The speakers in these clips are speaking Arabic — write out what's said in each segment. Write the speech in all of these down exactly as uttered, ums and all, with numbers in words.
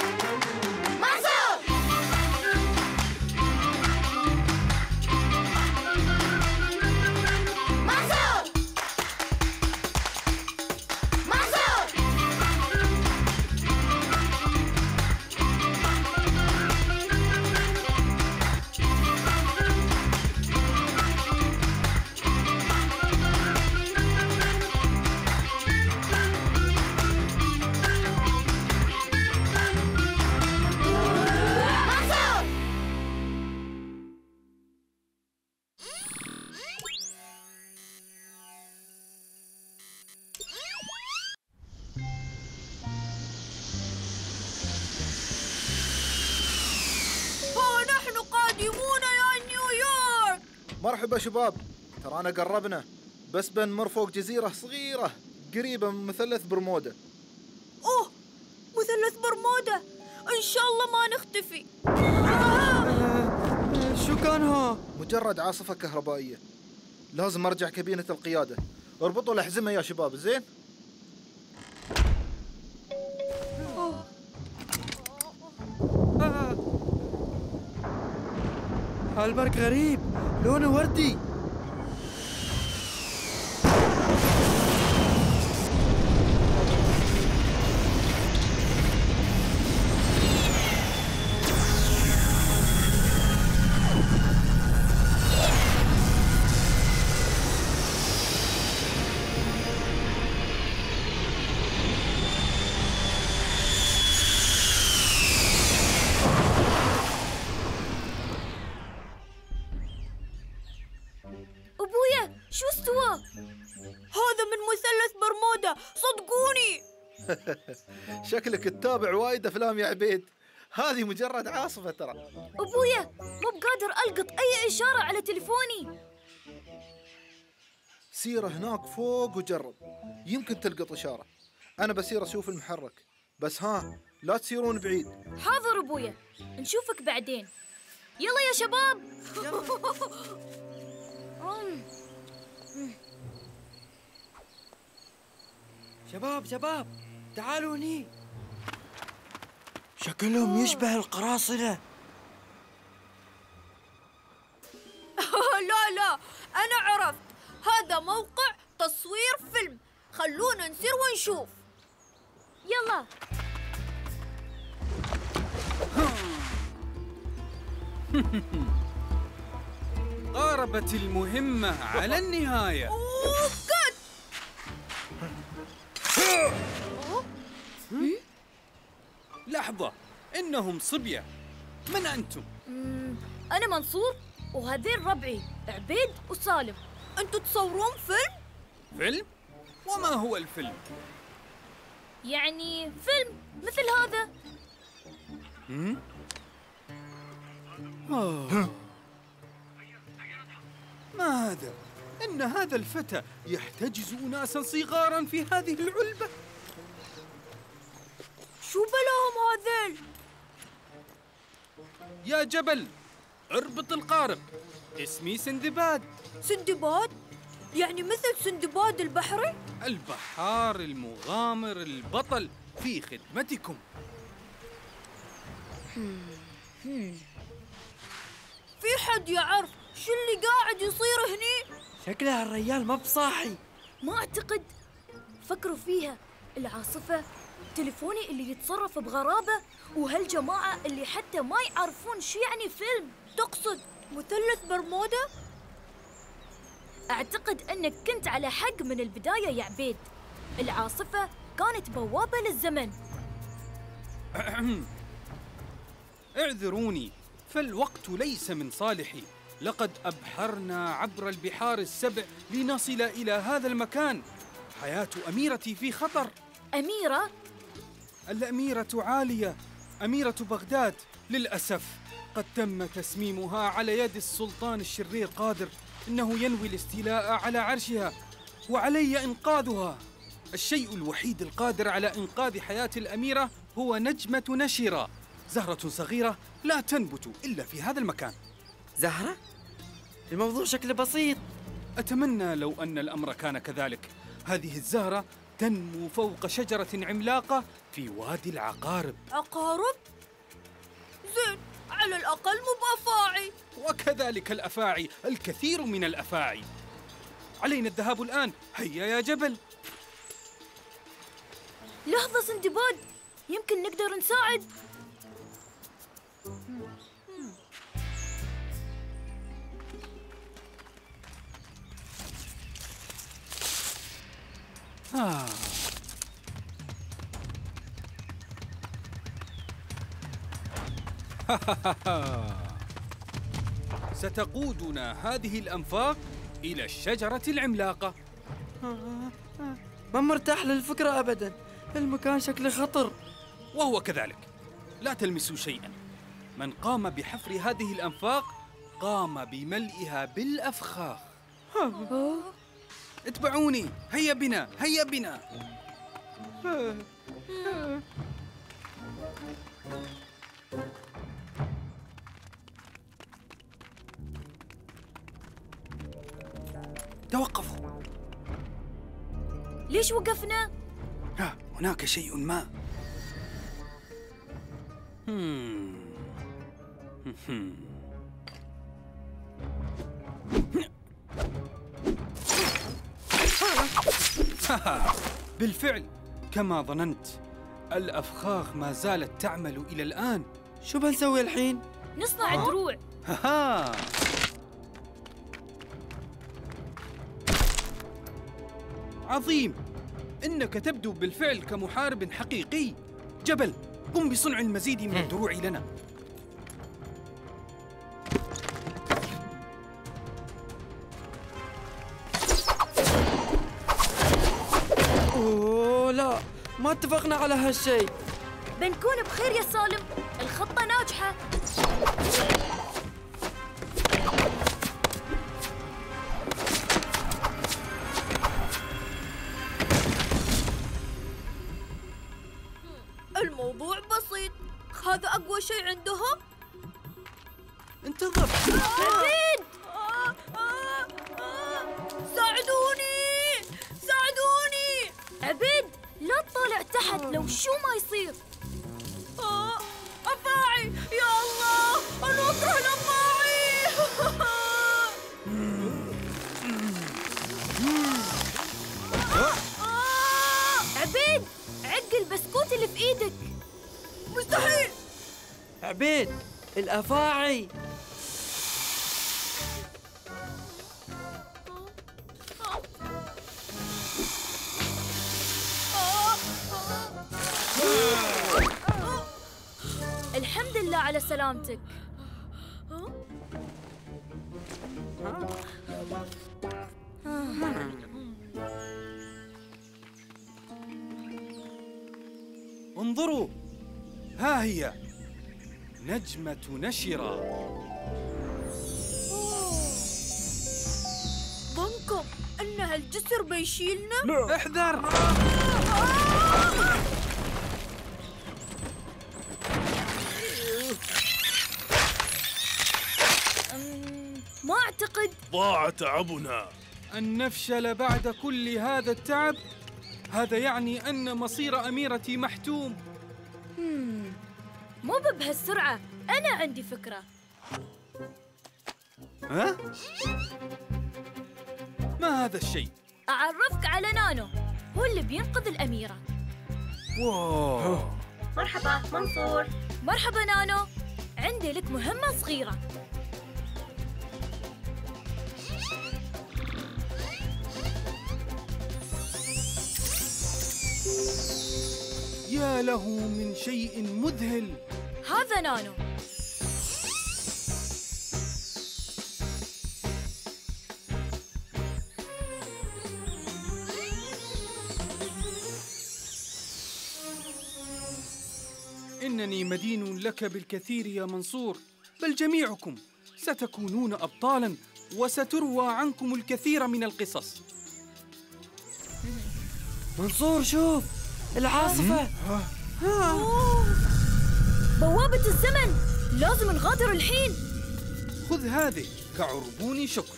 مرحبا شباب، ترانا قربنا، بس بنمر فوق جزيرة صغيرة قريبة من مثلث برمودا. أوه، مثلث برمودا، إن شاء الله ما نختفي. شو كانها؟ مجرد عاصفة كهربائية، لازم أرجع كابينة القيادة. اربطوا الأحزمة يا شباب. زين؟ هالبرق غريب، لونه وردي. أبويا، شو استوى؟ هذا من مثلث برمودا، صدقوني. شكلك تتابع وايد أفلام يا عبيد. هذه مجرد عاصفة ترى. أبويا، مو بقادر ألقط أي إشارة على تليفوني. سير هناك فوق وجرب، يمكن تلقط إشارة. أنا بسير أشوف المحرك، بس ها لا تسيرون بعيد. حاضر أبويا، نشوفك بعدين. يلا يا شباب. شباب شباب تعالوا هني، شكلهم يشبه القراصنة. لا لا، أنا عرفت، هذا موقع تصوير فيلم. خلونا نسير ونشوف. يلا. قاربت المهمة على النهاية. أوه قد. لحظة، إنهم صبية. من أنتم؟ أنا منصور، وهذين ربعي عبيد وسالم. أنتوا تصورون فيلم؟ فيلم؟ وما هو الفيلم؟ يعني فيلم مثل هذا. هم؟ آه. ما هذا؟ إن هذا الفتى يحتجز أناسا صغارا في هذه العلبة. شو بلاهم هذيل؟ يا جبل، اربط القارب. اسمي سندباد. سندباد؟ يعني مثل سندباد البحري؟ البحار المغامر البطل في خدمتكم. في حد يعرف شو اللي قاعد يصير هني؟ شكله الرجال ما بصاحي. ما أعتقد. فكروا فيها، العاصفة، تليفوني اللي يتصرف بغرابة، وهالجماعة اللي حتى ما يعرفون شو يعني فيلم. تقصد مثلث برمودا؟ أعتقد أنك كنت على حق من البداية يا عبيد. العاصفة كانت بوابة للزمن. اعذروني، فالوقت ليس من صالحي. لقد أبحرنا عبر البحار السبع لنصل إلى هذا المكان. حياة أميرتي في خطر. أميرة؟ الأميرة عالية، أميرة بغداد. للأسف قد تم تسميمها على يد السلطان الشرير قادر. إنه ينوي الاستيلاء على عرشها، وعلي إنقاذها. الشيء الوحيد القادر على إنقاذ حياة الأميرة هو نجمة نشرة، زهرة صغيرة لا تنبت إلا في هذا المكان. زهرة؟ الموضوع شكله بسيط. أتمنى لو أن الأمر كان كذلك. هذه الزهرة تنمو فوق شجرة عملاقة في وادي العقارب. عقارب؟ زين، على الأقل مو بأفاعي. وكذلك الأفاعي، الكثير من الأفاعي. علينا الذهاب الآن، هيا يا جبل. لحظة سندباد، يمكن نقدر نساعد. آه. ستقودنا هذه الأنفاق إلى الشجرة العملاقة. ما مرتاح للفكرة أبدا، المكان شكله خطر. وهو كذلك، لا تلمسوا شيئا. من قام بحفر هذه الأنفاق قام بملئها بالأفخاخ. اتبعوني، هيا بنا، هيا بنا. توقفوا. ليش وقفنا؟ ها، هناك شيء ما. هم. هم. بالفعل كما ظننت، الأفخاخ ما زالت تعمل إلى الآن. شو بنسوي الحين؟ نصنع دروع. ها عظيم، إنك تبدو بالفعل كمحارب حقيقي. جبل، قم بصنع المزيد من الدروع لنا. أوه لا، ما اتفقنا على هالشيء. بنكون بخير يا سالم، الخطة ناجحة. الموضوع بسيط، هذا أقوى شيء عندهم. انتظر. عبيد، ساعدوني ساعدوني. عبيد، لا تطالع تحت لو شو ما يصير. أفاعي، يا الله، أنا أكره الأفاعي. عبيد، عق البسكوت اللي في إيدك. مستحيل. عبيد، الأفاعي. الحمد لله على سلامتك. انظروا، ها هي نجمة نشرة. ظنكم أن هالجسر بيشيلنا؟ لا، احذر. ما أعتقد. ضاع تعبنا. أن نفشل بعد كل هذا التعب، هذا يعني أن مصير أميرتي محتوم. مم. مو بهالسرعة، أنا عندي فكرة. ها؟ ما هذا الشيء؟ أعرفك على نانو، هو اللي بينقذ الأميرة. واو. مرحبا منصور. مرحبا نانو، عندي لك مهمة صغيرة. يا له من شيء مذهل. هذا نانو. إنني مدين لك بالكثير يا منصور، بل جميعكم ستكونون أبطالاً وستروى عنكم الكثير من القصص. منصور، شوف العاصفة. بوابة الزمن، لازم نغادر الحين. خذ هذه كعربون شكر.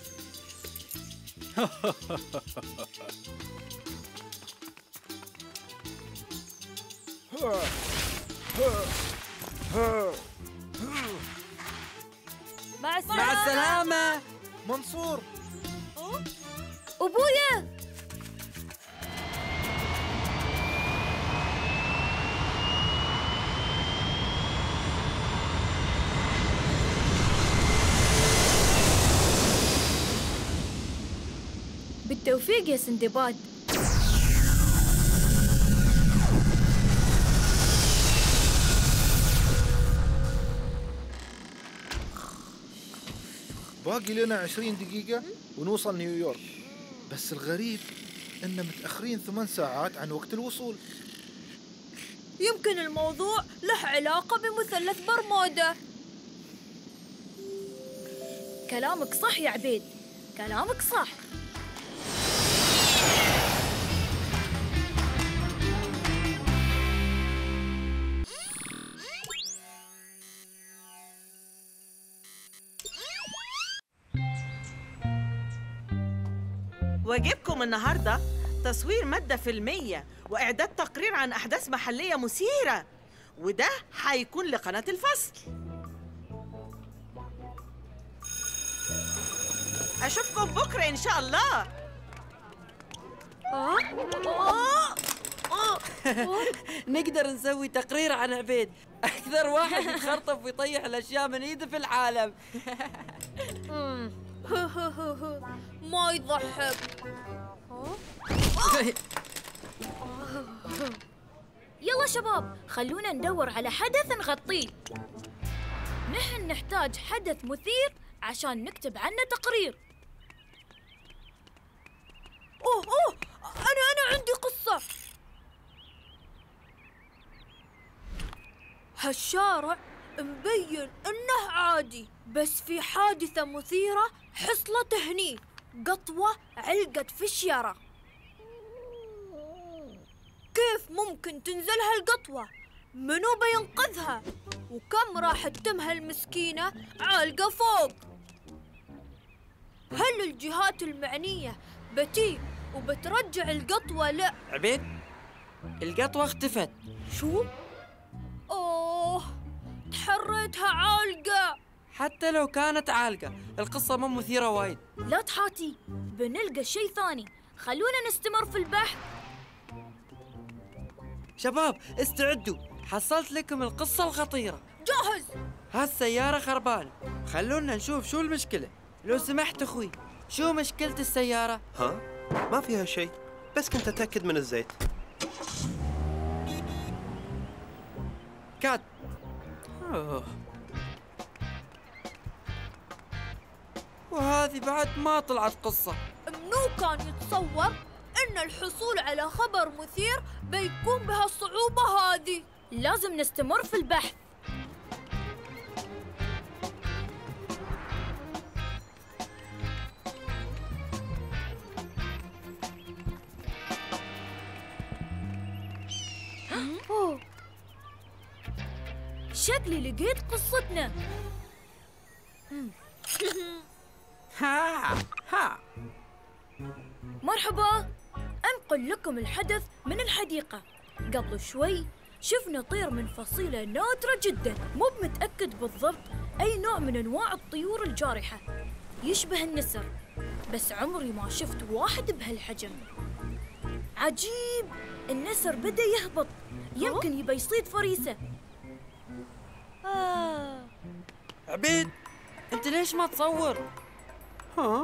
مع السلامة. مع السلامة. منصور. أبويا. بالتوفيق يا سندباد. باقي لنا عشرين دقيقة ونوصل نيويورك، بس الغريب إن متأخرين ثمان ساعات عن وقت الوصول. يمكن الموضوع له علاقة بمثلث برمودا. كلامك صح يا عبيد، كلامك صح. واجبكم النهاردة تصوير مادة فيلمية وإعداد تقرير عن أحداث محلية مثيرة، وده هيكون لقناة الفصل. أشوفكم بكرة إن شاء الله. آه؟ آه؟ نقدر نسوي تقرير عن عبيد، أكثر واحد يتخرطف ويطيح الأشياء من إيده في العالم. ما يضحك. يلا شباب، خلونا ندور على حدث نغطيه. نحن نحتاج حدث مثير عشان نكتب عنه تقرير. اوه اوه انا انا عندي قصة. هالشارع مبين انه عادي، بس في حادثة مثيرة حصلت هني. قطوة علقت في الشارع. كيف ممكن تنزل هالقطوة؟ منو بينقذها؟ وكم راح تتمها المسكينة عالقة فوق؟ هل الجهات المعنية بتي وبترجع القطوة؟ لا. عبيد، القطوة اختفت. شو؟ أوه، تحريتها عالقة. حتى لو كانت عالقة القصة مو مثيرة وايد. لا تحاتي، بنلقى شيء ثاني. خلونا نستمر في البحث. شباب استعدوا، حصلت لكم القصة الخطيرة. جاهز. هالسيارة خربانة، خلونا نشوف شو المشكلة. لو سمحت أخوي، شو مشكلة السيارة؟ ها؟ ما فيها شيء، بس كنت أتأكد من الزيت. كات. أوه. وهذه بعد ما طلعت قصة. منو كان يتصور إن الحصول على خبر مثير بيكون بهالصعوبة هذه؟ لازم نستمر في البحث. أوه. شكلي لقيت قصتنا. ها ها. مرحبا، أنقل لكم الحدث من الحديقة. قبل شوي شفنا طير من فصيلة نادرة جدا، مو بمتأكد بالضبط أي نوع من أنواع الطيور الجارحة، يشبه النسر، بس عمري ما شفت واحد بهالحجم. عجيب، النسر بدأ يهبط، يمكن يبي يصيد فريسة. آه. عبيد، أنت ليش ما تصور؟ ها؟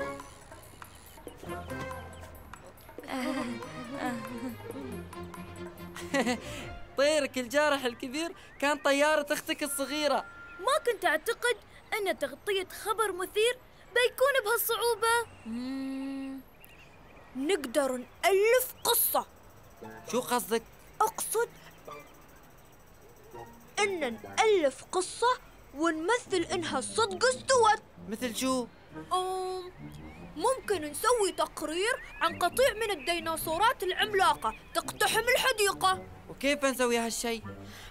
طيرك الجارح الكبير كان طيارة أختك الصغيرة. ما كنت أعتقد أن تغطية خبر مثير بيكون بهالصعوبة. مم. نقدر نألف قصة. شو قصدك؟ أقصد أن نألف قصة ونمثل إنها صدق استوت. مثل شو؟ أم ممكن نسوي تقرير عن قطيع من الديناصورات العملاقة تقتحم الحديقة. وكيف نسوي هالشي؟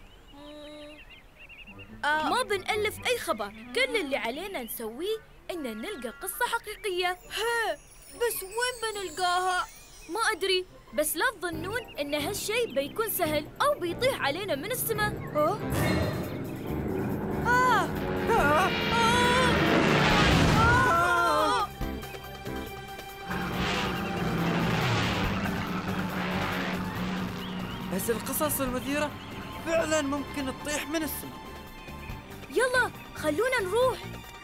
آه. ما بنألف أي خبر، كل اللي علينا نسويه إن نلقى قصة حقيقية. ها، بس وين بنلقاها؟ ما أدري، بس لا تظنون إن هالشيء بيكون سهل أو بيطيح علينا من السماء. أوه. آه. آه. آه. آه. بس القصص المثيرة فعلا ممكن تطيح من السماء. يلا خلونا نروح.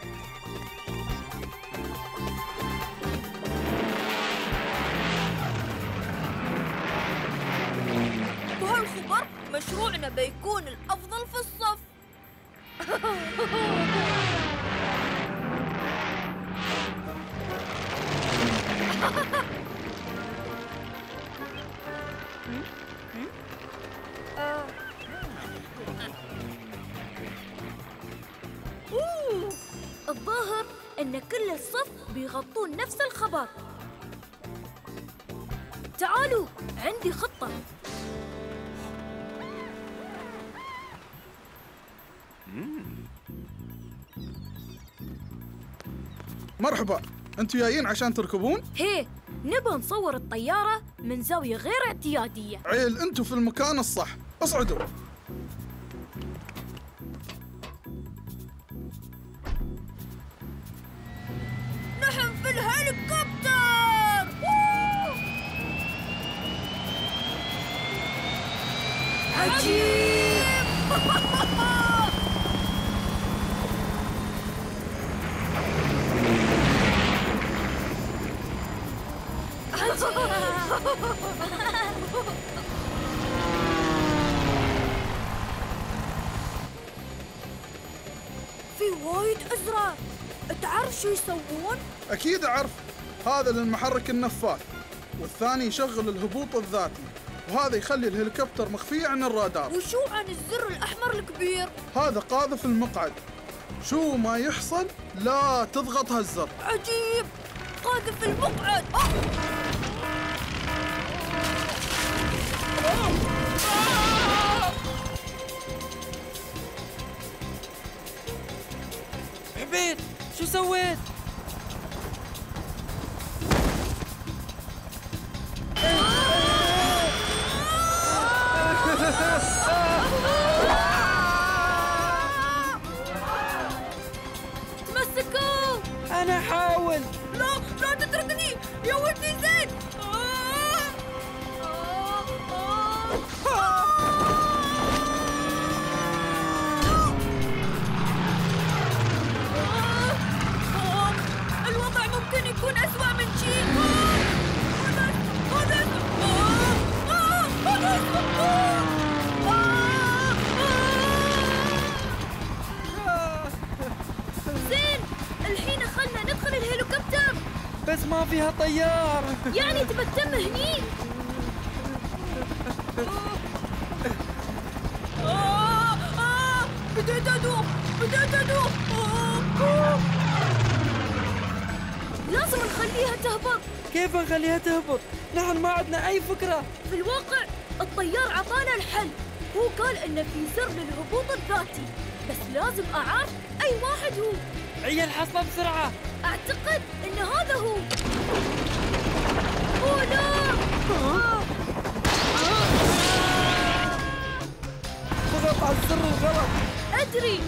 بهالخبر مشروعنا بيكون الأفضل في الصف. أوه. الظاهر أن كل الصف بيغطون نفس الخبر. تعالوا عندي خطة. مرحبا، انتوا جايين عشان تركبون؟ هي نبى نصور الطيارة من زاوية غير اعتيادية. عيل انتوا في المكان الصح، اصعدوا. نحن في الهليكوبتر. عجيب. في وايد أزرار. تعرف شو يسوون؟ اكيد اعرف، هذا للمحرك النفاث، والثاني يشغل الهبوط الذاتي، وهذا يخلي الهليكوبتر مخفي عن الرادار. وشو عن الزر الأحمر الكبير؟ هذا قاذف المقعد، شو ما يحصل لا تضغط هالزر. عجيب، قاذف المقعد. أوه. عبيد شو سويت؟ تمسكوا. أنا حاول. لا لا تتركني يا ولدي زين. الوضع ممكن يكون أسوأ من شيء. زين، الحين خلنا ندخل الهليكوبتر. بس ما فيها طيار. يعني تبى تتم هني؟ آه آه بديت أدوخ بديت أدوخ. آه. لازم نخليها تهبط. كيف نخليها تهبط؟ نحن ما عندنا أي فكرة. في الواقع الطيار عطانا الحل. هو قال إن في زر للهبوط الذاتي، بس لازم أعرف أي واحد هو. عيل حصله بسرعة. أعتقد إن هذا هو. أوه لا! ضغط على الزر الغلط. أدري.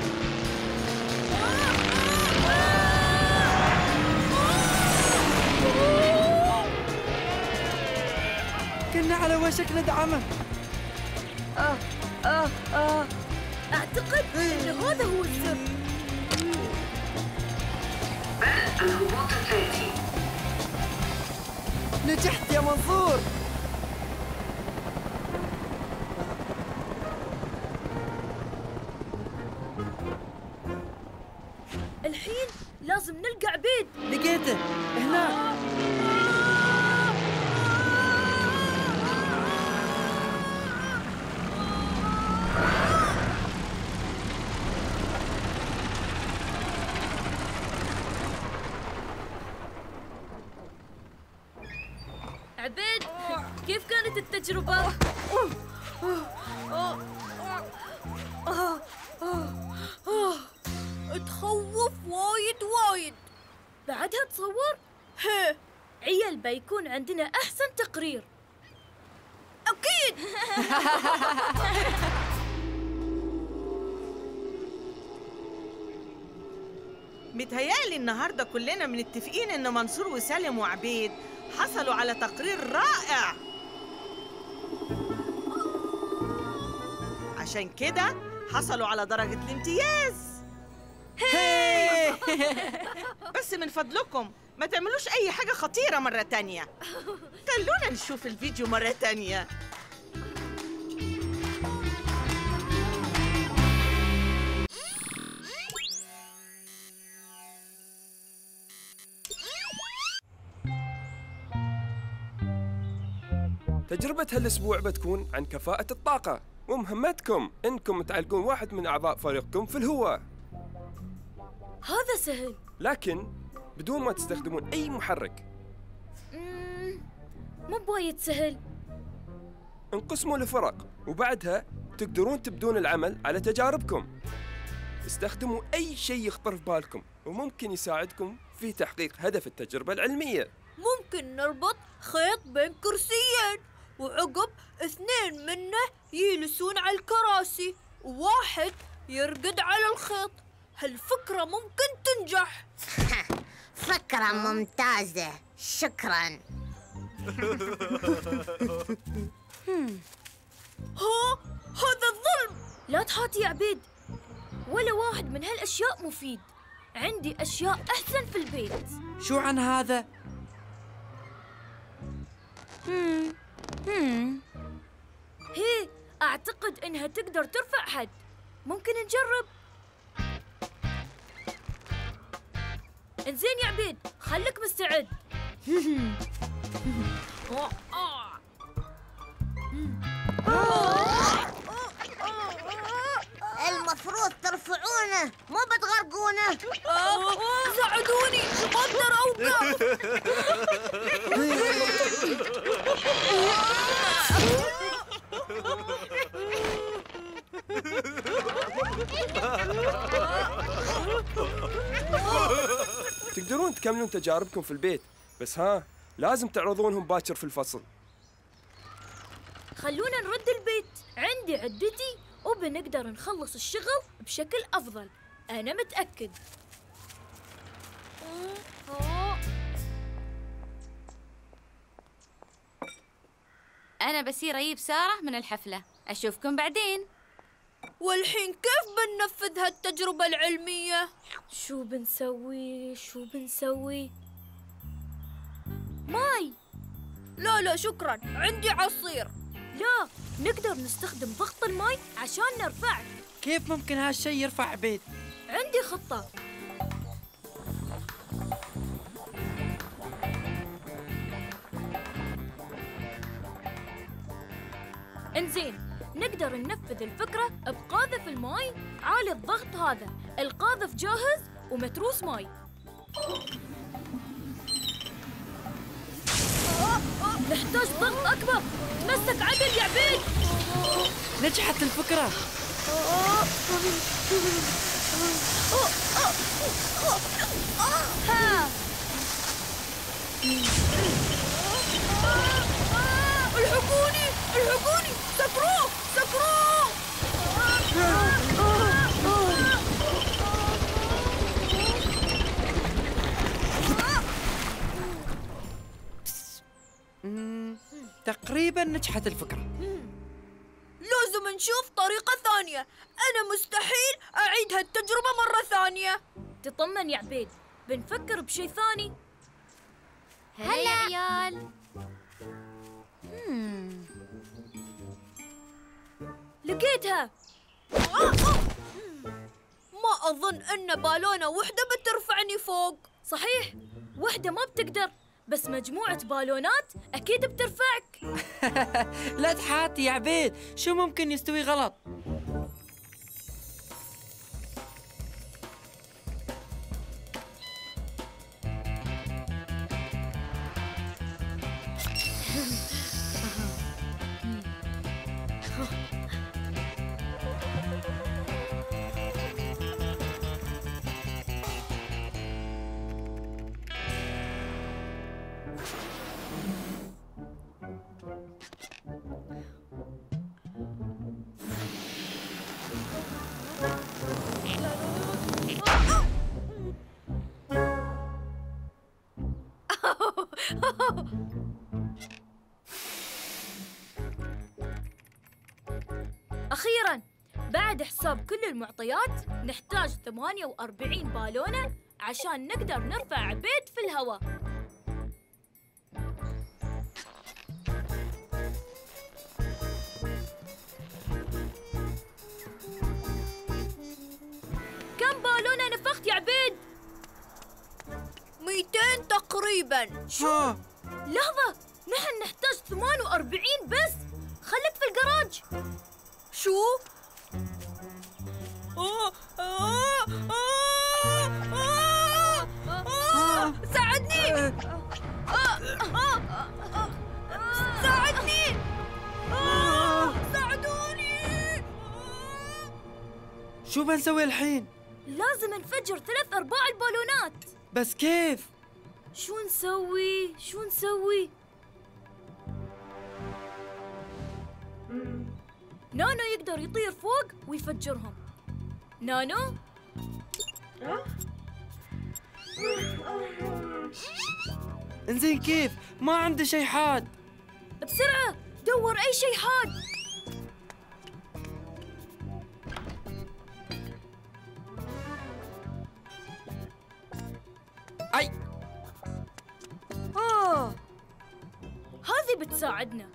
كنا على وشك ندعمه. آه آه آه أعتقد إن هذا هو السر. الهبوط الذاتي. نجحت يا منصور. الحين لازم نلقى عبيد. لقيته هناك. عبيد، كيف كانت التجربة؟ تخوف وايد وايد. بعدها تصور؟ هي عيال بيكون عندنا أحسن تقرير. متهيألي النهاردة كلنا متفقين إن منصور وسالم وعبيد حصلوا على تقرير رائع. عشان كده حصلوا على درجة الامتياز. بس من فضلكم ما تعملوش أي حاجة خطيرة مرة تانية. خلونا نشوف الفيديو مرة تانية. تجربة هالأسبوع بتكون عن كفاءة الطاقة، ومهمتكم إنكم تعلقون واحد من أعضاء فريقكم في الهواء. هذا سهل. لكن بدون ما تستخدمون أي محرك. مم، مو بوايد سهل. انقسموا لفرق وبعدها تقدرون تبدون العمل على تجاربكم. استخدموا أي شيء يخطر في بالكم وممكن يساعدكم في تحقيق هدف التجربة العلمية. ممكن نربط خيط بين كرسيين، وعقب اثنين منه يجلسون على الكراسي وواحد يرقد على الخيط. هالفكرة ممكن تنجح. فكرة ممتازة، شكراً. ها، هذا الظلم. لا تهاتي يا عبيد، ولا واحد من هالأشياء مفيد. عندي أشياء أحسن في البيت. شو عن هذا؟ هم هم هي أعتقد إنها تقدر ترفع حد. ممكن نجرب. إنزين يا عبيد، خليك مستعد. المفروض ترفعونه مو بتغرقونه. ساعدوني، ما أقدر أوقف. تقدرون تكملون تجاربكم في البيت، بس ها لازم تعرضونهم باكر في الفصل. خلونا نرد البيت. عندي عدتي وبنقدر نخلص الشغل بشكل أفضل، أنا متأكد. أنا بصير أجيب سارة من الحفلة. أشوفكم بعدين. والحين كيف بننفذ هالتجربة العلمية؟ شو بنسوي؟ شو بنسوي؟ ماي. لا لا شكراً، عندي عصير. لا، نقدر نستخدم ضغط الماي عشان نرفعك. كيف ممكن هالشيء يرفع عبيد؟ عندي خطة. انزين، نقدر ننفذ الفكرة بقاذف الماي عالي الضغط. هذا القاذف جاهز ومتروس ماي. نحتاج ضغط أكبر. تمسك عدل يا عبيد. نجحت الفكرة. ها. الحقوني الحقوني، سكروه سكروه. تقريبا نجحت الفكرة. لازم نشوف طريقة ثانية. أنا مستحيل أعيد هالتجربة مرة ثانية. تطمن يا عبيد، بنفكر بشي ثاني. هلا يا عيال. لقيتها. ما أظن أن بالونة وحدة بترفعني فوق. صحيح، وحدة ما بتقدر، بس مجموعة بالونات أكيد بترفعك. لا تحاتي يا عبيد، شو ممكن يستوي غلط؟ أخيراً بعد حساب كل المعطيات نحتاج ثمانية وأربعين بالونة عشان نقدر نرفع عبيد في الهواء. كم بالونة نفخت يا عبيد؟ مئتين تقريباً. شو؟ لحظة، نحن نحتاج ثمانية وأربعين بس. خليك في الجراج. شو؟ آه آه آه آه آه ساعدني! آه آه آه ساعدني! آه ساعدوني! شو بنسوي الحين؟ لازم نفجر ثلاث أرباع البالونات. بس كيف؟ شو نسوي؟ شو نسوي؟ نانو يقدر يطير فوق ويفجرهم. نانو؟ انزين كيف؟ ما عندي شيء حاد. بسرعة دور أي شيء حاد. أي آه هذه بتساعدنا.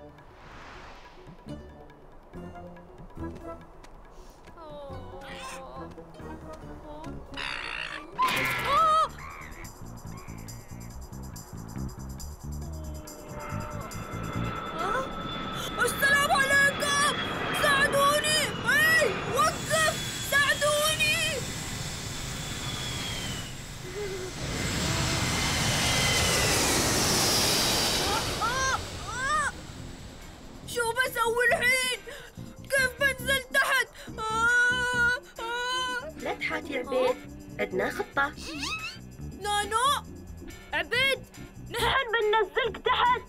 آه. آه. السلام عليكم، ساعدوني. اي وقف، ساعدوني. آه. آه. شو بسوي الحين؟ كيف بنزل تحت؟ آه. آه. لا تحاتي يا عبيد، عندنا خطة. نانو، عبيد، نحن بننزلك تحت.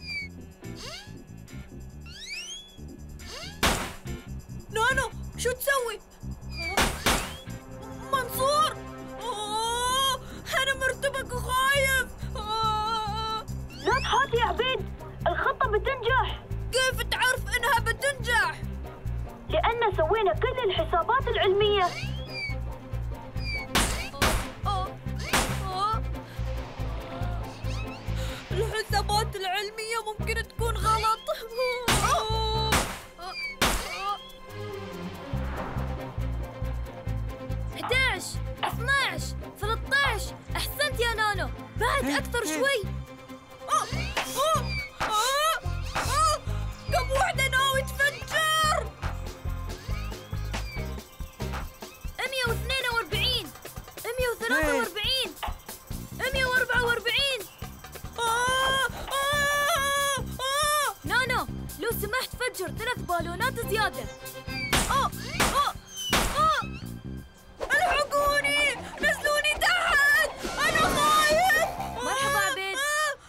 نانو، شو تسوي؟ منصور، أوه، أنا مرتبك وخايف. أوه. لا تخافي يا عبيد، الخطة بتنجح. كيف تعرف إنها بتنجح؟ لأن سوينا كل الحسابات العلمية. الحسابات العلمية ممكن تكون غلط. احد عشر، اثنا عشر، ثلاثة عشر. أحسنت يا نانو، بعد أكثر شوي. كم وحدة ناوي تفجر؟ مئة واثنين وأربعين، مئة وثلاثة وأربعين، مئة وأربعة وأربعين. آه آه آه نانو، لو سمحت فجر ثلاث بالونات زيادة. آه آه آه الحقوني، نزلوني تحت، أنا خايف. مرحبا عبيد.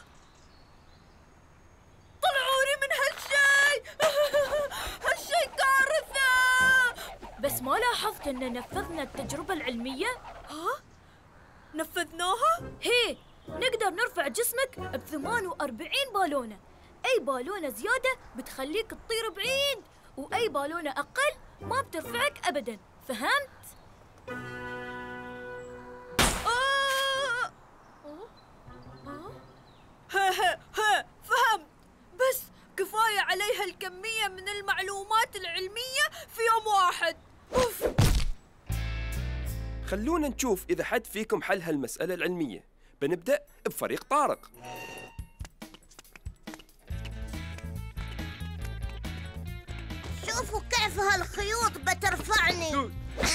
طلعوني من هالشيء. هالشيء كارثة. بس ما لاحظت إن نفذنا التجربة العلمية؟ ها؟ نفذناها؟ هي نقدر نرفع جسمك ب ثمانية وأربعين بالونة. أي بالونة زيادة بتخليك تطير بعيد، وأي بالونة أقل ما بترفعك أبداً. فهمت؟ آه. آه. ها ها ها فهمت. بس كفاية عليها الكمية من المعلومات العلمية في يوم واحد. أوف. خلونا نشوف إذا حد فيكم حل هالمسألة العلمية. بنبدأ بفريق طارق. شوفوا كيف هالخيوط بترفعني.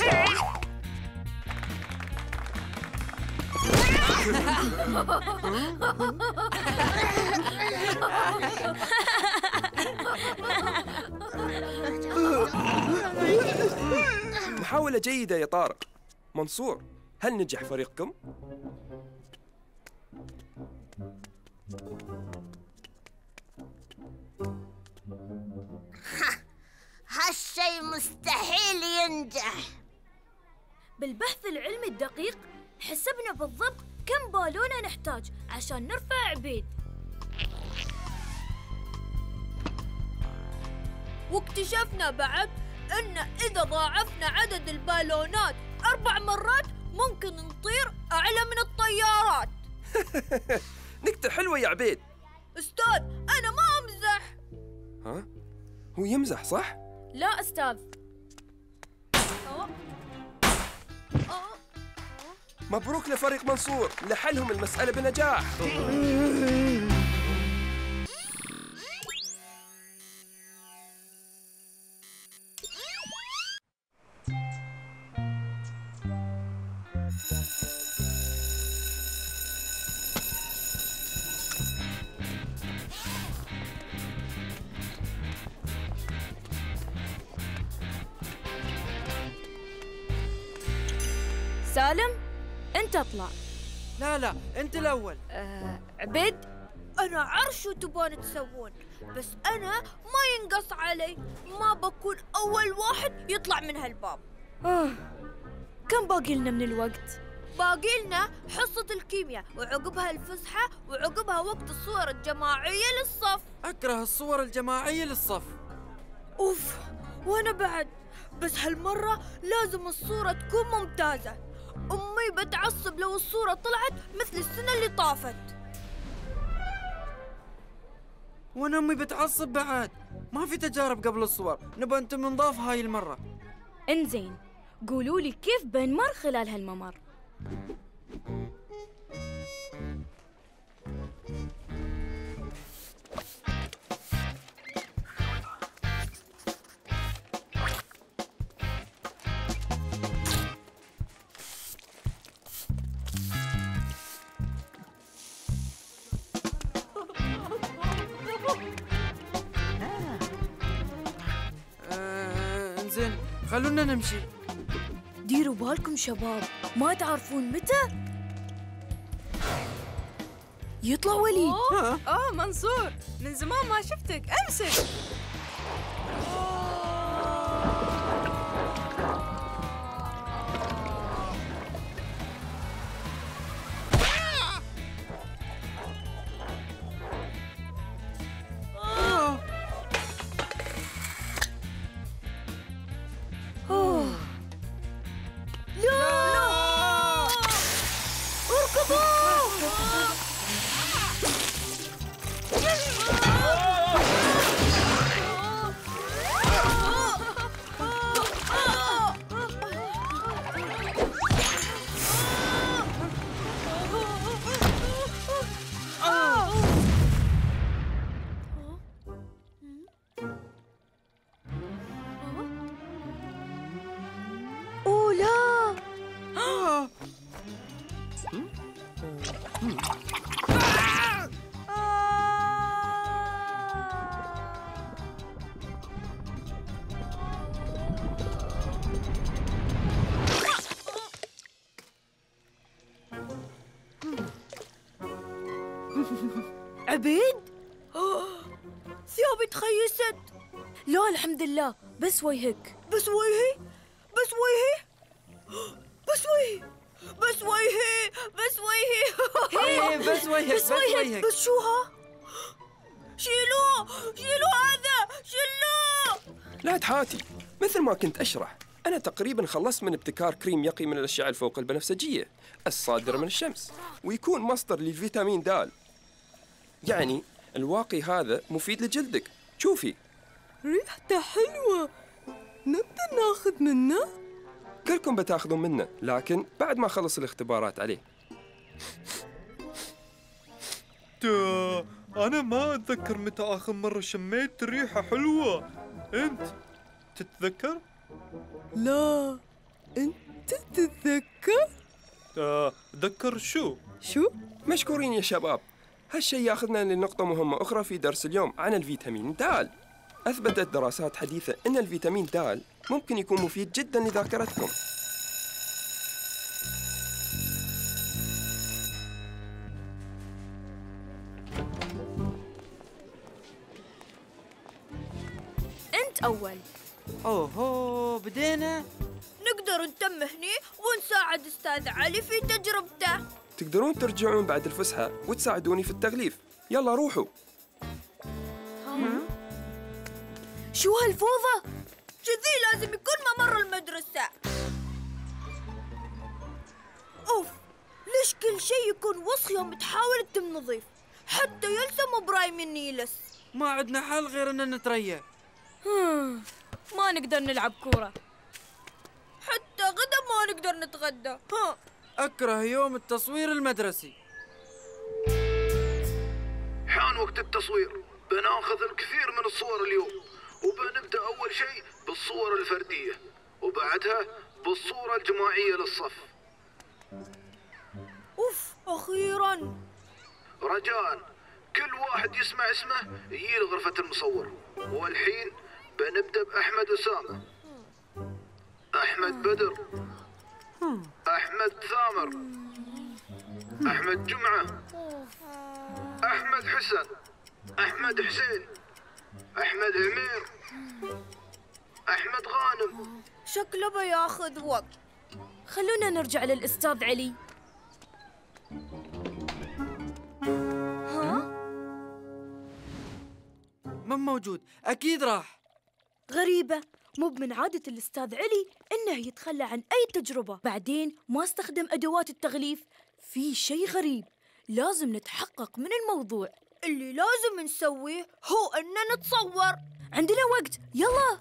محاولة جيدة يا طارق. منصور، هل نجح فريقكم؟ هالشي مستحيل ينجح. بالبحث العلمي الدقيق حسبنا بالضبط كم بالونة نحتاج عشان نرفع عبيد. واكتشفنا بعد أن إذا ضاعفنا عدد البالونات أربع مرات ممكن نطير أعلى من الطيارات. نكتة حلوة يا عبيد. أستاذ أنا ما أمزح. ها؟ هو يمزح صح؟ لا أستاذ. مبروك لفريق منصور، لحلهم المسألة بنجاح. سالم أنت اطلع. لا لا أنت الأول. أه عبيد أنا عارف شو تبون تسوون، بس أنا ما ينقص علي، ما بكون أول واحد يطلع من هالباب. آه. كم باقي لنا من الوقت؟ باقي لنا حصة الكيمياء وعقبها الفسحة وعقبها وقت الصور الجماعية للصف. أكره الصور الجماعية للصف. أوف وأنا بعد، بس هالمرة لازم الصورة تكون ممتازة. أمي بتعصب لو الصورة طلعت مثل السنة اللي طافت. وأنا أمي بتعصب بعد. ما في تجارب قبل الصور، نبغى أنتم نضاف هاي المرة. إنزين قولوا لي كيف بنمر خلال هالممر؟ زين خلونا نمشي. ديروا بالكم شباب، ما تعرفون متى يطلع وليد. اوه, أوه منصور، من زمان ما شفتك، امسك. عبيد؟ ثيابي تخيست. لا الحمد لله، بس وجهك. بس وجهي؟ بس وجهي؟ بس وجهي بس وجهي بس وجهي ايه بس وجهك بس وجهك. بس شو ها؟ شيلوه شيلوه هذا شيلوه. لا تحاتي، مثل ما كنت أشرح، أنا تقريبا خلصت من ابتكار كريم يقي من الأشعة الفوق البنفسجية الصادرة من الشمس، ويكون مصدر للفيتامين د. يعني الواقي هذا مفيد لجلدك. شوفي ريحته حلوة، نقدر ناخذ منه؟ كلكم بتاخذون منه، لكن بعد ما خلص الاختبارات عليه. أنا ما أتذكر متى آخر مرة شميت ريحة حلوة. أنت تتذكر؟ لا، أنت تتذكر؟ أتذكر شو؟ شو؟ مشكورين يا شباب. هالشيء ياخذنا لنقطة مهمة أخرى في درس اليوم عن الفيتامين د. أثبتت دراسات حديثة أن الفيتامين د ممكن يكون مفيد جدا لذاكرتكم. أنت أول. أوهو بدينا. نقدر نتم هني ونساعد أستاذ علي في تجربته. تقدرون ترجعون بعد الفسحة وتساعدوني في التغليف. يلا روحوا. شو هالفوضى؟ كذي لازم يكون ممر المدرسة. أوف، ليش كل شيء يكون وسخ يوم تحاول تتم نظيف؟ حتى يلسم برايم النيلس. ما عندنا حل غير أن نتريى. ما نقدر نلعب كورة، حتى غدا ما نقدر نتغدى. ها. أكره يوم التصوير المدرسي. حان وقت التصوير. بناخذ الكثير من الصور اليوم، وبنبدأ أول شيء بالصور الفردية، وبعدها بالصورة الجماعية للصف. أوف، أخيراً. رجاءً كل واحد يسمع اسمه يجي لغرفة المصور. والحين بنبدأ بأحمد أسامة، أحمد بدر، أحمد ثامر، أحمد جمعة، أحمد حسن، أحمد حسين، أحمد عمير، أحمد غانم. شكله بياخذ وقت. خلونا نرجع للأستاذ علي. ها؟ من موجود، أكيد راح. غريبة، مو من عادة الأستاذ علي إنه يتخلى عن أي تجربة، بعدين ما استخدم أدوات التغليف. في شيء غريب، لازم نتحقق من الموضوع. اللي لازم نسويه هو إننا نتصور. عندنا وقت، يلا.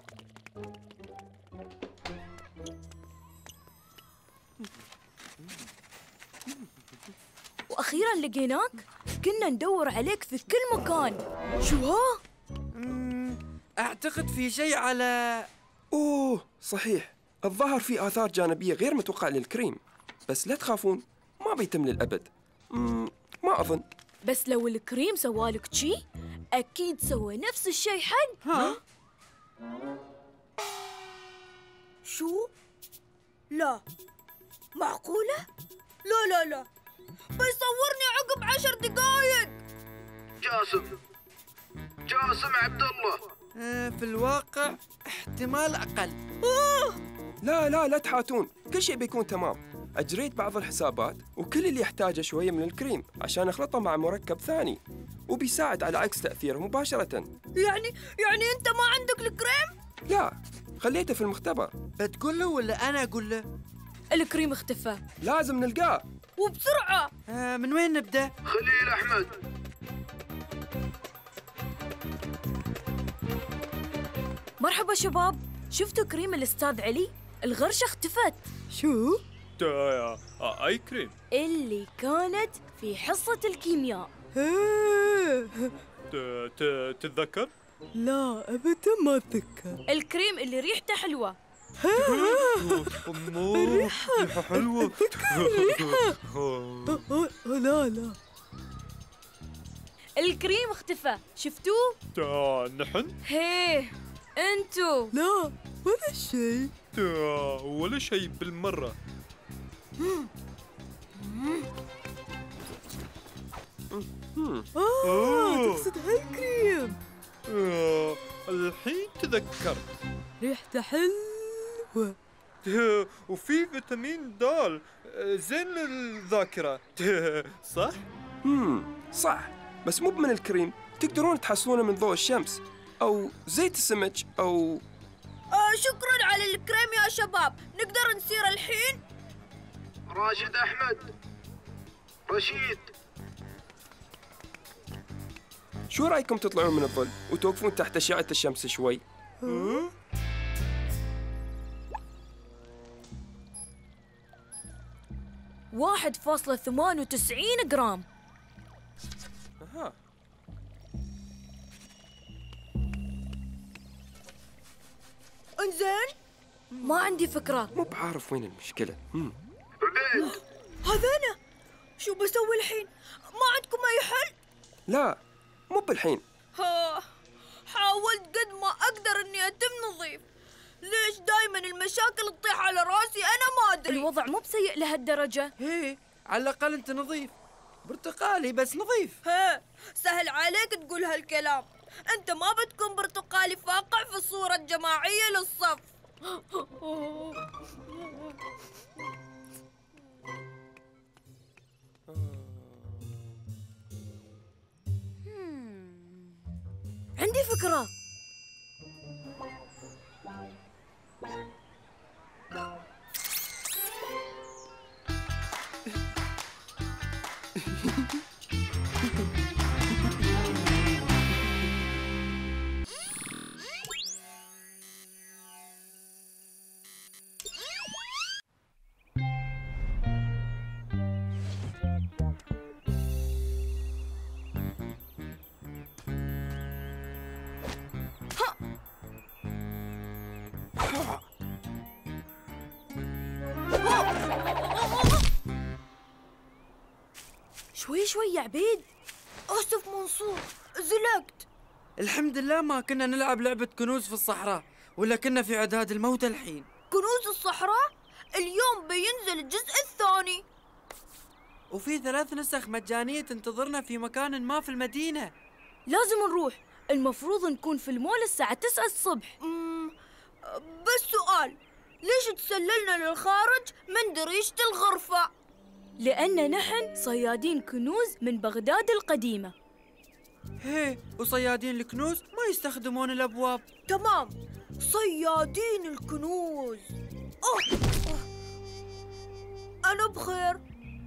وأخيراً لقيناك. كنا ندور عليك في كل مكان. شو ها؟ أعتقد في شيء على... أوه صحيح، الظاهر في آثار جانبية غير متوقعة للكريم، بس لا تخافون ما بيتم للأبد. مم، ما أظن. بس لو الكريم سوالك شي أكيد سوى نفس الشيء حق. ها؟ شو؟ لا معقولة؟ لا لا لا، بيصورني عقب عشر دقايق. جاسم جاسم عبد الله. آه في الواقع احتمال أقل. أوه. لا لا لا تحاتون، كل شيء بيكون تمام. أجريت بعض الحسابات وكل اللي يحتاجه شوية من الكريم عشان أخلطه مع مركب ثاني، وبيساعد على عكس تأثيره مباشرة. يعني يعني أنت ما عندك الكريم؟ لا، خليته في المختبر. بتقول له ولا أنا أقول له؟ الكريم اختفى، لازم نلقاه وبسرعة. آه من وين نبدأ؟ خليل أحمد. مرحبا شباب، شفتوا كريم الأستاذ علي؟ الغرشة اختفت. شو؟ أي كريم؟ اللي كانت في حصة الكيمياء. تتذكر؟ لا أبدا ما أتذكر. الكريم اللي ريحته حلوة. ريحة حلوة. ريحة. لا لا. الكريم اختفى، شفتوه؟ نحن؟ هيه انتو. لا ولا شيء. ولا شيء بالمرة. آه تقصد هالكريم. آه الحين تذكرت. ريحته حلوة. وفي فيتامين د زين للذاكرة. صح؟ امم صح، بس مو من الكريم، تقدرون تحصلونه من ضوء الشمس أو زيت السمك أو... آه شكراً على الكريم يا شباب. نقدر نسير الحين؟ راشد أحمد، رشيد، شو رأيكم تطلعون من الظل وتوقفون تحت أشعة الشمس شوي؟ واحد فاصلة ثمانية وتسعين جرام. أها. انزين؟ ما عندي فكرة. مو بعارف وين المشكلة. مم. هذانا شو بسوي الحين؟ ما عندكم أي حل؟ لا مو بالحين. ها حاولت قد ما أقدر إني أتم نظيف. ليش دايما المشاكل تطيح على راسي؟ أنا ما أدري. الوضع مو بسيء لهالدرجة. هي على الأقل أنت نظيف، برتقالي بس نظيف. ها سهل عليك تقول هالكلام. أنت ما بتكون برتقالي فاقع في الصورة الجماعية للصف. عندي فكرة. شوي شوي يا عبيد. اسف منصور، زلقت. الحمد لله ما كنا نلعب لعبة كنوز في الصحراء، ولا كنا في عداد الموت الحين. كنوز الصحراء اليوم بينزل الجزء الثاني، وفي ثلاث نسخ مجانية تنتظرنا في مكان ما في المدينة. لازم نروح، المفروض نكون في المول الساعة تسعة الصبح. مم. بس سؤال، ليش تسللنا للخارج من دريشة الغرفة؟ لأن نحن صيادين كنوز من بغداد القديمة. هي وصيادين الكنوز ما يستخدمون الأبواب. تمام، صيادين الكنوز. أوه. أوه. أنا بخير.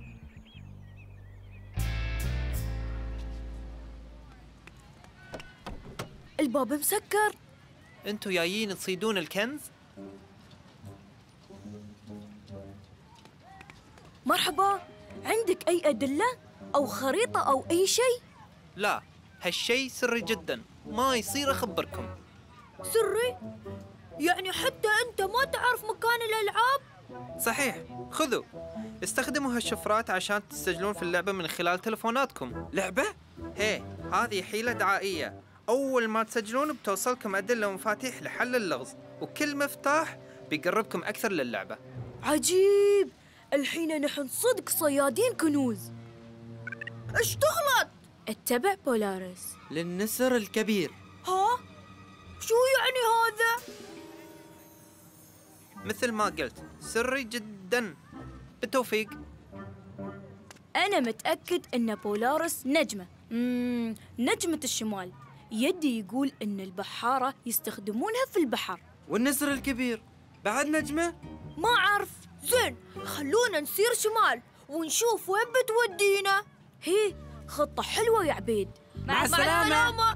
الباب مسكر. انتوا جايين تصيدون الكنز؟ مرحبا، عندك أي أدلة أو خريطة أو أي شيء؟ لا، هالشيء سري جدا، ما يصير أخبركم. سري؟ يعني حتى أنت ما تعرف مكان الألعاب؟ صحيح، خذوا استخدموا هالشفرات عشان تسجلون في اللعبة من خلال تلفوناتكم. لعبة؟ هي هذه حيلة دعائية، أول ما تسجلون بتوصلكم أدلة ومفاتيح لحل اللغز، وكل مفتاح بيقربكم أكثر للعبة. عجيب، الحين نحن صدق صيادين كنوز. اشتغلت. اتبع بولارس للنسر الكبير. ها؟ شو يعني هذا؟ مثل ما قلت، سري جدا. بالتوفيق. أنا متأكد أن بولارس نجمة. مم، نجمة الشمال. يدي يقول أن البحارة يستخدمونها في البحر. والنسر الكبير بعد نجمة؟ ما أعرف. زين، خلونا نسير شمال ونشوف وين بتودينا. هي خطة حلوة يا عبيد. مع السلامة.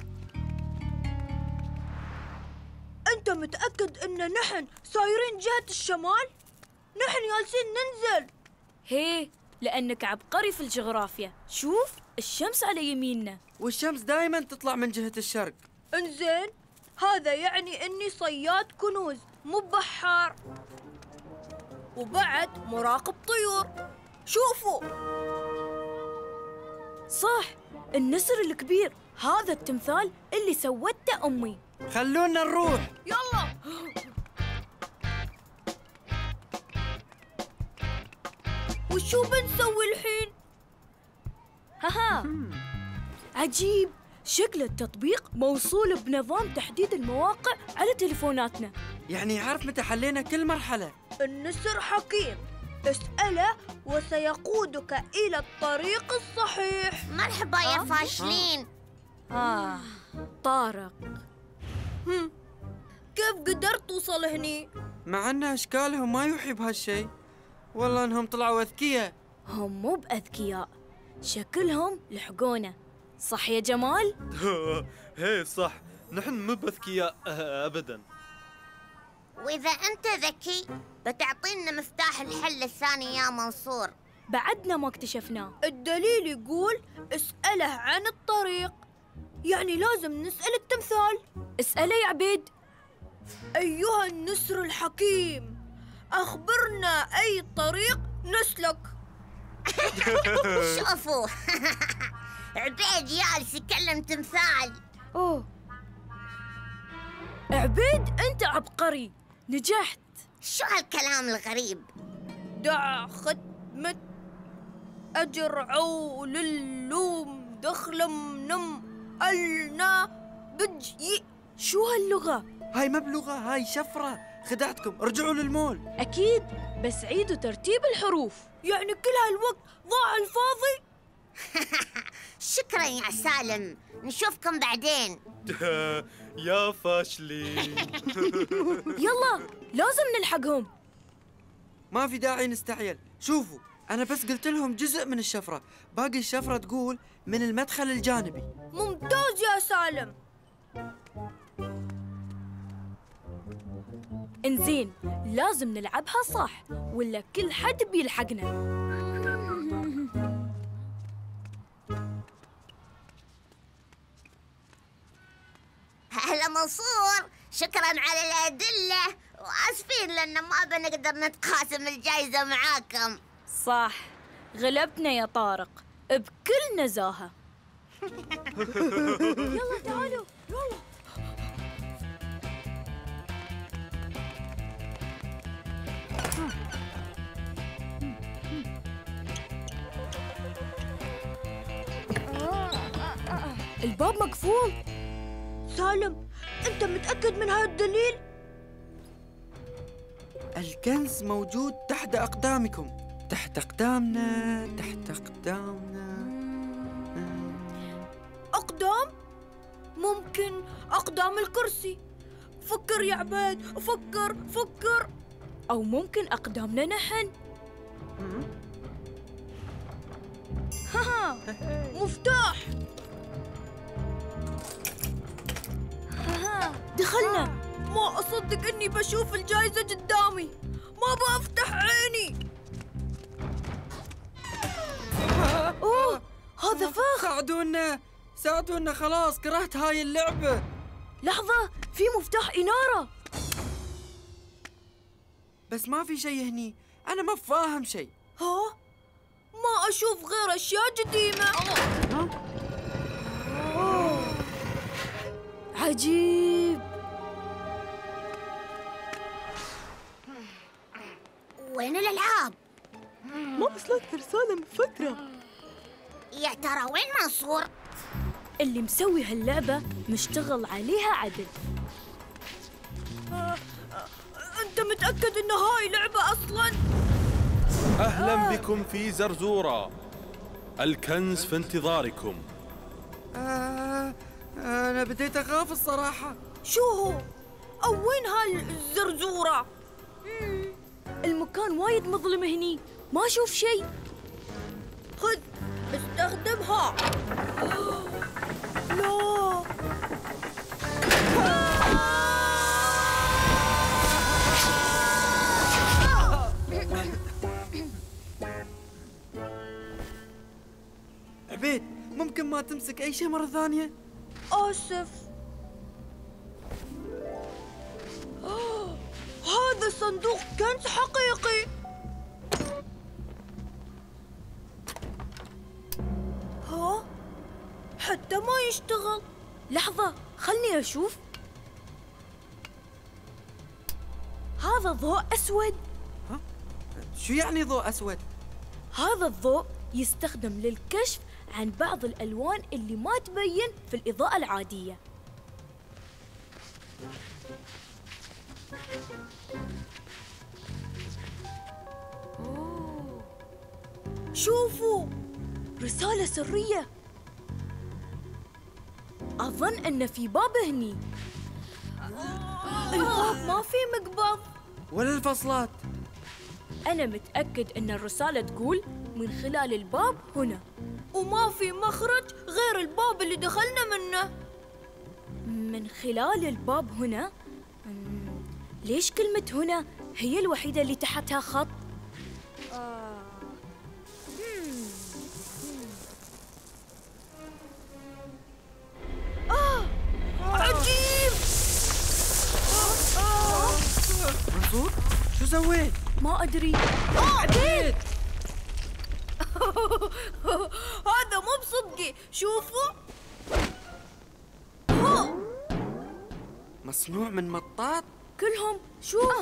أنت متأكد أن نحن سايرين جهة الشمال؟ نحن جالسين ننزل. هي لأنك عبقري في الجغرافيا. شوف الشمس على يميننا، والشمس دائما تطلع من جهة الشرق. انزين، هذا يعني أني صياد كنوز مو بحار، وبعد مراقب طيور. شوفوا، صح، النسر الكبير. هذا التمثال اللي سوته أمي. خلونا نروح. يلا. وشو بنسوي الحين؟ هاها، عجيب، شكل التطبيق موصول بنظام تحديد المواقع على تليفوناتنا. يعني يعرف متى حلينا كل مرحلة. النسر حكيم، اسأله وسيقودك إلى الطريق الصحيح. مرحبا يا فاشلين. آه طارق. هم. كيف قدرت توصل هني؟ مع أن أشكالهم ما يوحي بهالشيء. والله أنهم طلعوا أذكياء. هم مو بأذكياء، شكلهم لحقونا. صح يا جمال؟ هي صح، نحن مو بأذكياء أبدا. وإذا أنت ذكي بتعطينا مفتاح الحل الثاني يا منصور. بعدنا ما اكتشفناه. الدليل يقول اسأله عن الطريق، يعني لازم نسأل التمثال. اسأله يا عبيد. أيها النسر الحكيم، أخبرنا أي طريق نسلك. شوفوا عبيد جالس يكلم تمثال. أوه عبيد، أنت عبقري، نجحت. شو هالكلام الغريب؟ دع خدمة أجرعوا للوم دخلم نم ألنا بجي. شو هاللغة؟ هاي ما بلغة، هاي شفرة. خدعتكم، رجعوا للمول. أكيد، بس عيدوا ترتيب الحروف. يعني كل هالوقت ضاع الفاضي. شكرا يا سالم، نشوفكم بعدين. يا فاشلين. يلا لازم نلحقهم. ما في داعي نستعجل. شوفوا أنا بس قلت لهم جزء من الشفرة، باقي الشفرة تقول من المدخل الجانبي. ممتاز يا سالم. انزين، لازم نلعبها صح ولا كل حد بيلحقنا. هلا منصور، شكرا على الأدلة، وآسفين لأن ما بنقدر نتقاسم الجائزة معاكم. صح، غلبتنا يا طارق بكل نزاهة. يلا تعالوا يلا. الباب مقفول. سالم، أنت متأكد من هذا الدليل؟ الكنز موجود تحت أقدامكم. تحت أقدامنا، تحت أقدامنا. أقدام؟ ممكن أقدام الكرسي. فكر يا عبيد، فكر فكر. أو ممكن أقدامنا نحن. ها مفتاح. دخلنا. ما أصدق إني بشوف الجائزة قدامي. ما بفتح عيني. أوه، هذا فخ. ساعدونا ساعدونا، خلاص كرهت هاي اللعبة. لحظة، في مفتاح إنارة. بس ما في شيء هني، أنا ما فاهم شيء. ها؟ ما أشوف غير أشياء قديمة. أوه. عجيب. وين الألعاب؟ ما وصلت رسالة من فترة. يا ترى وين منصور؟ اللي مسوي هاللعبة مشتغل عليها عدل. آه، أنت متأكد إن هاي لعبة أصلاً؟ أهلاً بكم في زرزورة، الكنز في انتظاركم. آه أنا بديت أخاف الصراحة. شو هو؟ أو وين هالزرزورة؟ المكان وايد مظلم هني، ما أشوف شيء. خذ، استخدمها. لا. عبيد، ممكن ما تمسك أي شيء مرة ثانية؟ آسف. هذا صندوق كنز حقيقي. ها؟ حتى ما يشتغل. لحظة، خلني أشوف. هذا ضوء أسود. ها؟ شو يعني ضوء أسود؟ هذا الضوء يستخدم للكشف عن بعض الألوان اللي ما تبين في الإضاءة العادية. أوه. شوفوا، رسالة سرية. أظن أن في باب هني. الباب ما في مقبض ولا الفصلات. أنا متأكد أن الرسالة تقول من خلال الباب هنا، وما في مخرج غير الباب اللي دخلنا منه. من خلال الباب هنا؟ ليش كلمة هنا هي الوحيدة اللي تحتها خط؟ آه. آه. عجيب. آه. منصور، شو سويت؟ ما أدري. آه. عبيد. هذا مو بصدقي، شوفوا. مصنوع من مطاط؟ كلهم شوف.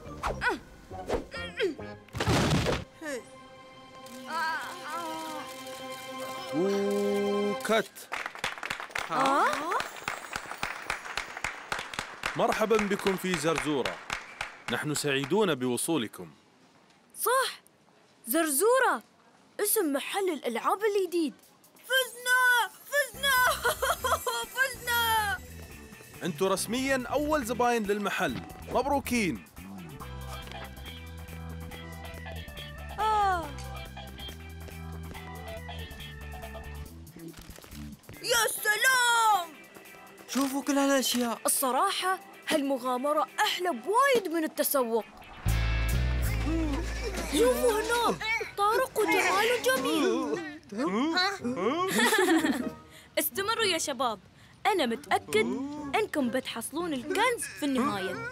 وكت. آه؟ مرحبا بكم في زرزورة، نحن سعيدون بوصولكم. صح، زرزورة اسم محل الألعاب الجديد. فزنا فزنا فزنا. انتوا رسميا أول زباين للمحل، مبروكين. آه يا سلام! شوفوا كل هالاشياء. الصراحة هالمغامرة أحلى بوايد من التسوق. شوفوا هنا طارق وجمال وجميل. استمروا يا شباب، أنا متأكد أنكم بتحصلون الكنز في النهاية.